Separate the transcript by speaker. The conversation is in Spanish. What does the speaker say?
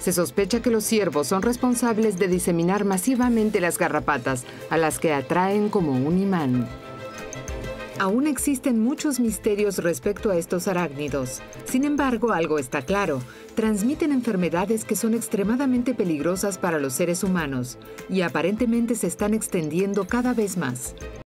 Speaker 1: Se sospecha que los ciervos son responsables de diseminar masivamente las garrapatas, a las que atraen como un imán. Aún existen muchos misterios respecto a estos arácnidos. Sin embargo, algo está claro. Transmiten enfermedades que son extremadamente peligrosas para los seres humanos y aparentemente se están extendiendo cada vez más.